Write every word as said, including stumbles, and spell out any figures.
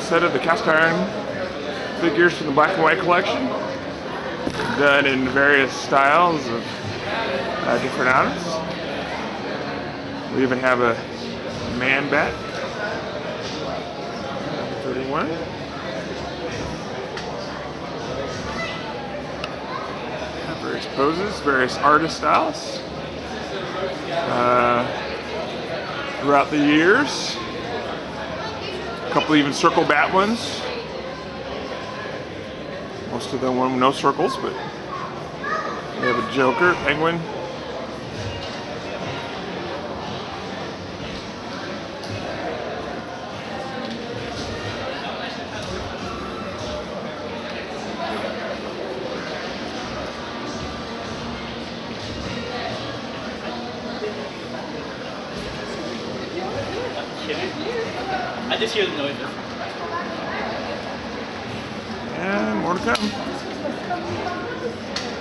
set of the cast iron figures from the black and white collection, done in various styles of uh, different items. We even have a man bat, thirty-one. Various poses, various artist styles. Uh, throughout the years, a couple even circle bat ones. Most of them were no circles, but we have a Joker, Penguin. I just hear the noises. And more to come.